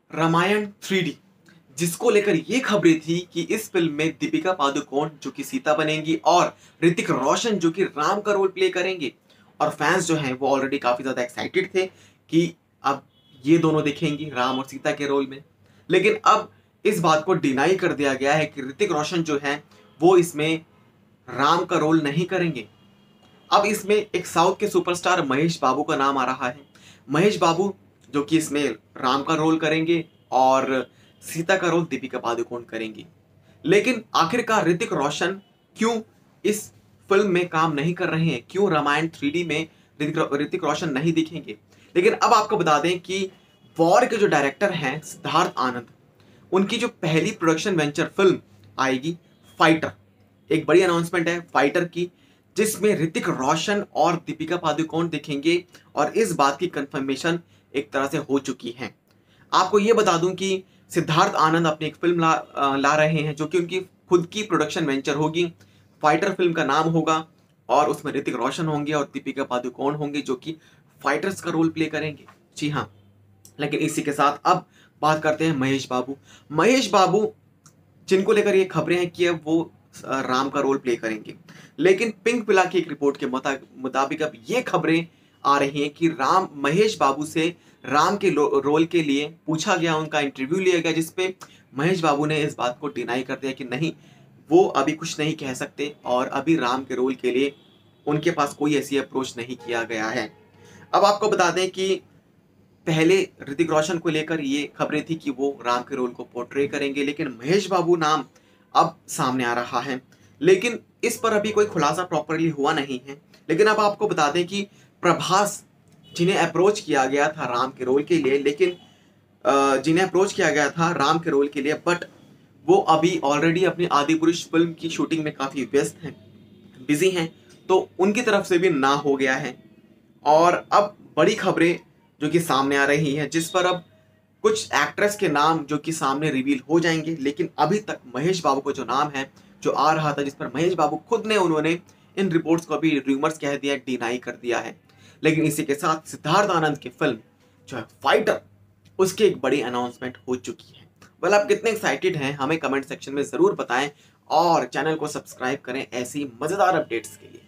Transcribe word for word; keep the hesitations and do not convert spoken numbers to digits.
Ramayan three D, जिसको लेकर ये खबरें थी कि इस फिल्म में दीपिका पादुकोण जो कि सीता बनेंगी और ऋतिक रोशन जो कि राम का रोल प्ले करेंगे। और फैंस जो हैं वो ऑलरेडी काफी ज्यादा एक्साइटेड थे कि अब ये दोनों दिखेंगी राम और सीता के रोल में। लेकिन अब इस बात को डिनाई कर दिया गया है कि ऋतिक रोशन जो है वो इसमें राम का रोल नहीं करेंगे। अब इसमें एक साउथ के सुपरस्टार महेश बाबू का नाम आ रहा है। महेश बाबू जो कि इसमें राम का रोल करेंगे और सीता का रोल दीपिका पादुकोण करेंगी। लेकिन आखिरकार ऋतिक रोशन क्यों इस फिल्म में काम नहीं कर रहे हैं, क्यों रामायण थ्री डी में ऋतिक ऋतिक रोशन नहीं दिखेंगे। लेकिन अब आपको बता दें कि वॉर के जो डायरेक्टर हैं सिद्धार्थ आनंद, उनकी जो पहली प्रोडक्शन वेंचर फिल्म आएगी फाइटर, एक बड़ी अनाउंसमेंट है फाइटर की, जिसमें ऋतिक रोशन और दीपिका पादुकोण दिखेंगे और इस बात की कंफर्मेशन एक तरह से हो चुकी है। आपको ये बता दूं कि सिद्धार्थ आनंद अपनी एक फिल्म ला ला रहे हैं जो कि उनकी खुद की प्रोडक्शन वेंचर होगी। फाइटर फिल्म का नाम होगा और उसमें ऋतिक रोशन होंगे और दीपिका पादुकोण होंगे जो कि फाइटर्स का रोल प्ले करेंगे। जी हाँ। लेकिन इसी के साथ अब बात करते हैं महेश बाबू। महेश बाबू जिनको लेकर ये खबरें हैं कि अब वो राम का रोल प्ले करेंगे। लेकिन पिंक पिला की एक रिपोर्ट के मुताबिक अब ये खबरें आ रही हैं कि राम महेश बाबू से राम के रोल के लिए पूछा गया, उनका इंटरव्यू लिया गया, जिसपे महेश बाबू ने इस बात को डिनाई कर दिया कि नहीं, वो अभी कुछ नहीं कह सकते और अभी राम के रोल के लिए उनके पास कोई ऐसी अप्रोच नहीं किया गया है। अब आपको बता दें कि पहले ऋतिक रोशन को लेकर ये खबरें थी कि वो राम के रोल को पोर्ट्रे करेंगे, लेकिन महेश बाबू नाम अब सामने आ रहा है। लेकिन इस पर अभी कोई खुलासा प्रॉपरली हुआ नहीं है। लेकिन अब आपको बता दें कि प्रभास जिन्हें अप्रोच किया गया था राम के रोल के लिए, लेकिन जिन्हें अप्रोच किया गया था राम के रोल के लिए, बट वो अभी ऑलरेडी अपनी आदिपुरुष फिल्म की शूटिंग में काफी व्यस्त हैं, बिजी हैं, तो उनकी तरफ से भी ना हो गया है। और अब बड़ी खबरें जो कि सामने आ रही हैं, जिस पर अब कुछ एक्ट्रेस के नाम जो कि सामने रिवील हो जाएंगे। लेकिन अभी तक महेश बाबू का जो नाम है जो आ रहा था, जिस पर महेश बाबू खुद ने उन्होंने इन रिपोर्ट्स को अभी रूमर्स कह दिया, डिनाई कर दिया है। लेकिन इसी के साथ सिद्धार्थ आनंद की फिल्म जो है फाइटर, उसकी एक बड़ी अनाउंसमेंट हो चुकी है। वेल, आप कितने एक्साइटेड हैं हमें कमेंट सेक्शन में जरूर बताएं और चैनल को सब्सक्राइब करें ऐसी मजेदार अपडेट्स के लिए।